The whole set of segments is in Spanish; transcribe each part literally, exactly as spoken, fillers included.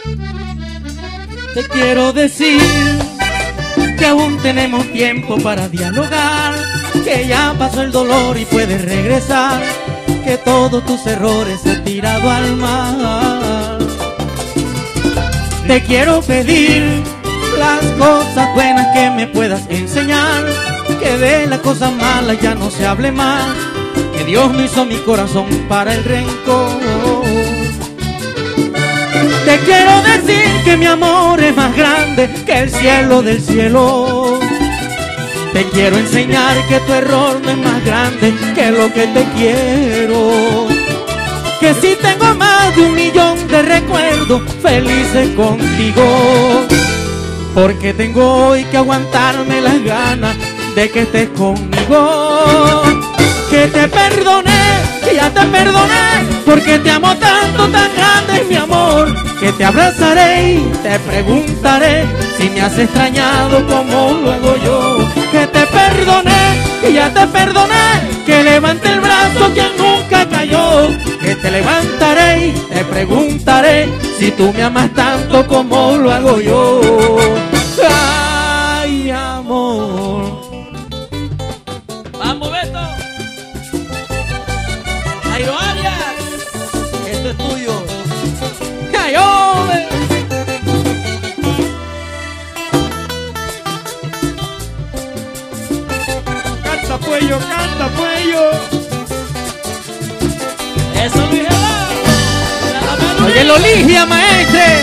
Te quiero decir que aún tenemos tiempo para dialogar, que ya pasó el dolor y puedes regresar, que todos tus errores he tirado al mar. Te quiero pedir las cosas buenas que me puedas enseñar, que de las cosas malas ya no se hable más, que Dios no hizo mi corazón para el rencor. Te quiero decir que mi amor es más grande que el cielo del cielo. Te quiero enseñar que tu error no es más grande que lo que te quiero. Que si tengo más de un millón de recuerdos felices contigo, porque tengo hoy que aguantarme las ganas de que estés conmigo. Que te perdoné, que ya te perdoné, porque te amo tanto, tan grande es mi amor, que te abrazaré y te preguntaré si me has extrañado como lo hago yo. Que te perdoné, que ya te perdoné, que levante el brazo quien nunca cayó, que te levantaré y te preguntaré si tú me amas tanto como lo hago yo. Ay, amor. ¡Vamos, Beto! ¡Jairo Arias! Esto es tuyo. ¡Jairo! Canta, Puello, canta, Puello. ¡Eso, Luis Helado! Oye, lo ligia, maestre.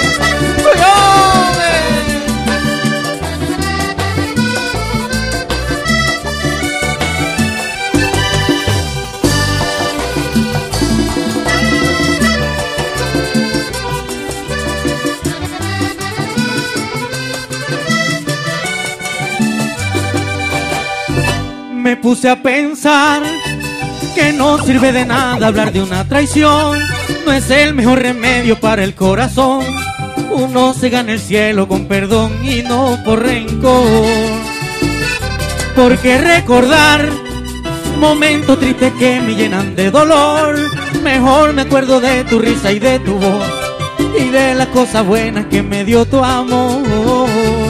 Me puse a pensar que no sirve de nada hablar de una traición, no es el mejor remedio para el corazón. Uno se gana el cielo con perdón y no por rencor. Porque recordar momentos tristes que me llenan de dolor, mejor me acuerdo de tu risa y de tu voz y de las cosas buenas que me dio tu amor.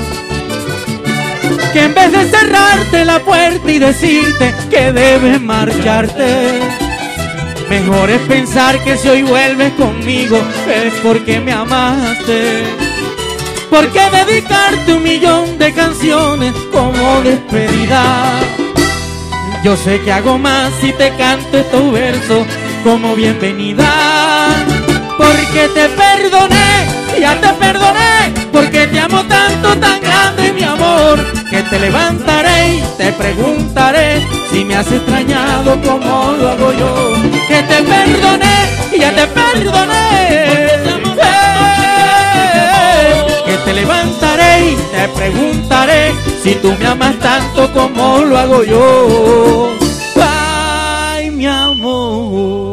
Que en vez de cerrarte la puerta y decirte que debes marcharte, mejor es pensar que si hoy vuelves conmigo es porque me amaste. Porque dedicarte un millón de canciones como despedida, yo sé que hago más si te canto estos versos como bienvenida. Porque te perdoné, ya te perdoné, porque te amo tanto, tan grande mi amor, que te levantaré y te preguntaré si me has extrañado como lo hago yo. Que te perdoné, y ya te perdoné, eh, que te levantaré y te preguntaré si tú me amas tanto como lo hago yo. Ay, mi amor.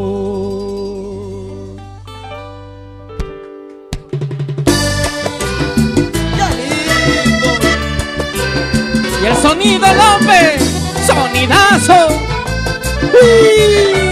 Y el sonido López, sonidazo. Uy.